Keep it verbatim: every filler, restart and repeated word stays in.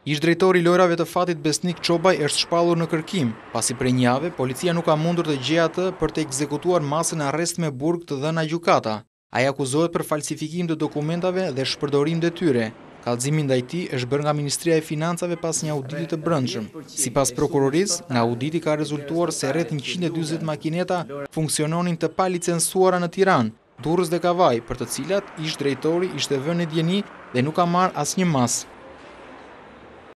Ish drejtori i lojrave të fatit Besnik Çobaj është shpallur në kërkim, pasi prej një jave policia nuk ka mundur të gjejë atë për të ekzekutuar masën e arrest me burg të dhëna gjykata. Ai akuzohet për falsifikim të dokumentave dhe shpërdorim detyre. Kallëzimi ndaj tij është bërë nga Ministria e Financave pas një auditi të brendshëm. Sipas prokurorisë, nga auditi ka rezultuar se rreth njëqind e dyzet makineta funksiononin të palicencuara në Tiranë, Durrës dhe Kavaj, për të cilat ish drejtori ishte vënë në dieni dhe nuk ka marrë asnjë masë.